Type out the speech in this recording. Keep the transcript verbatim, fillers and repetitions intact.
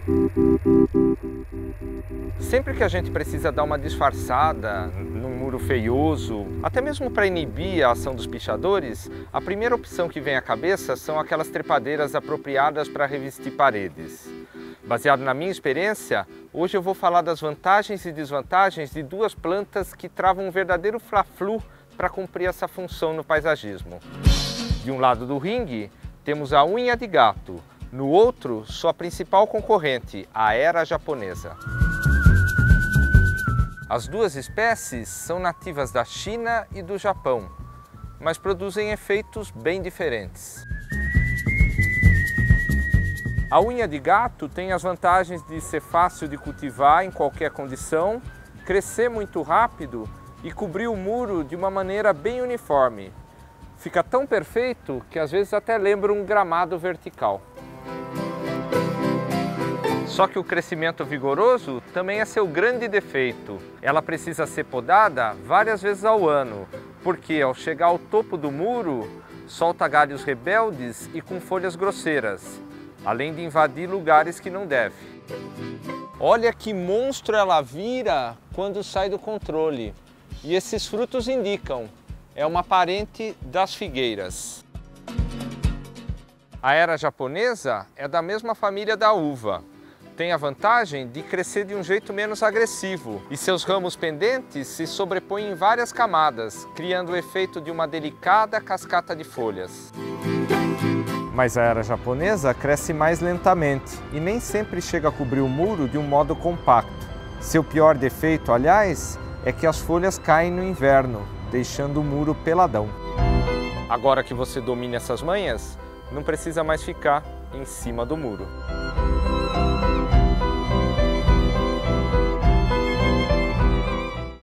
Sempre que a gente precisa dar uma disfarçada num muro feioso, até mesmo para inibir a ação dos pichadores, a primeira opção que vem à cabeça são aquelas trepadeiras apropriadas para revestir paredes. Baseado na minha experiência, hoje eu vou falar das vantagens e desvantagens de duas plantas que travam um verdadeiro fla-flu para cumprir essa função no paisagismo. De um lado do ringue, temos a unha de gato, no outro, sua principal concorrente, a era japonesa. As duas espécies são nativas da China e do Japão, mas produzem efeitos bem diferentes. A unha de gato tem as vantagens de ser fácil de cultivar em qualquer condição, crescer muito rápido e cobrir o muro de uma maneira bem uniforme. Fica tão perfeito que às vezes até lembra um gramado vertical. Só que o crescimento vigoroso também é seu grande defeito. Ela precisa ser podada várias vezes ao ano, porque ao chegar ao topo do muro, solta galhos rebeldes e com folhas grosseiras, além de invadir lugares que não deve. Olha que monstro ela vira quando sai do controle. E esses frutos indicam, é uma parente das figueiras. A era japonesa é da mesma família da uva. Tem a vantagem de crescer de um jeito menos agressivo e seus ramos pendentes se sobrepõem em várias camadas, criando o efeito de uma delicada cascata de folhas. Mas a era japonesa cresce mais lentamente e nem sempre chega a cobrir o muro de um modo compacto. Seu pior defeito, aliás, é que as folhas caem no inverno, deixando o muro peladão. Agora que você domina essas manhas, não precisa mais ficar em cima do muro.